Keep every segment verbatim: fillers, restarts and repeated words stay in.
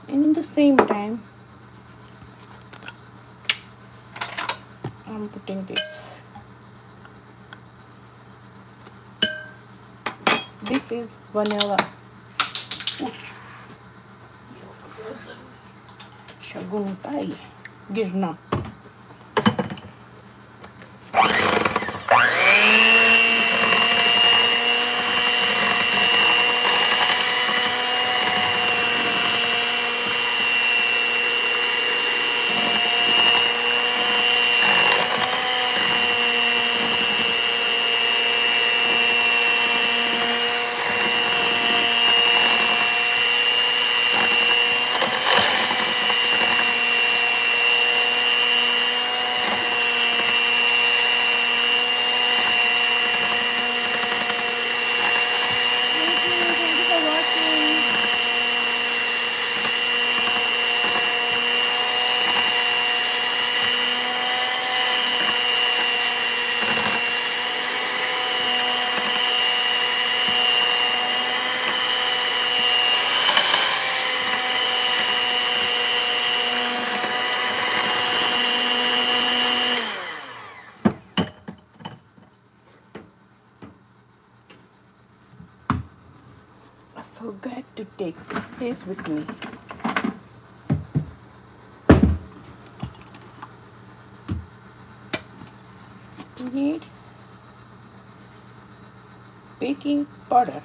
And in the same time, I'm putting this. This is vanilla. शगुन होता है ये गिरना. Forgot to take this with me. We need baking powder.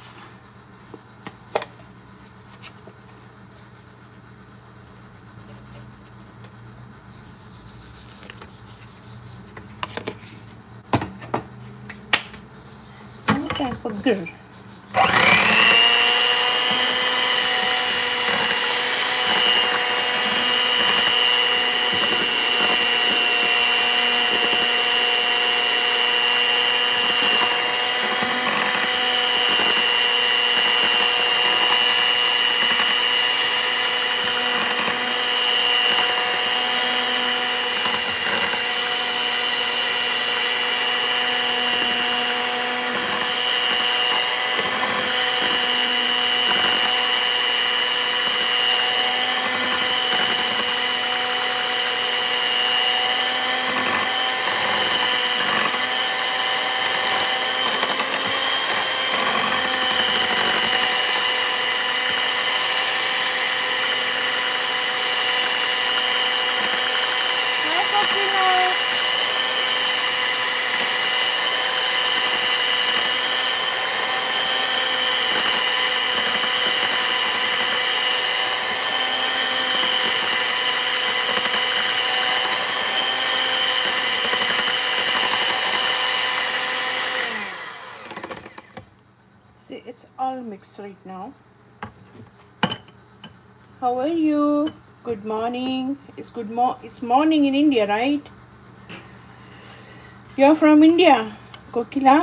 Now time for grill. See, it's all mixed right now. How are you? Good morning. It's good mo it's morning in India, right? You're from India, Kokila?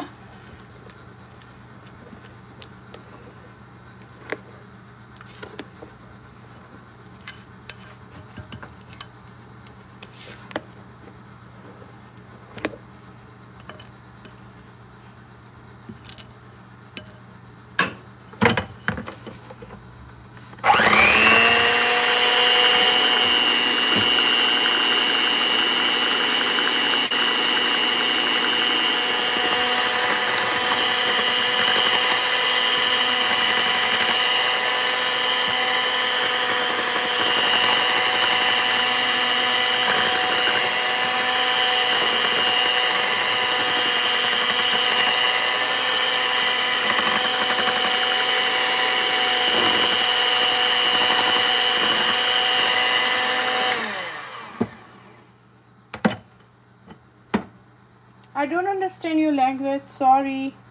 I don't understand your language, sorry.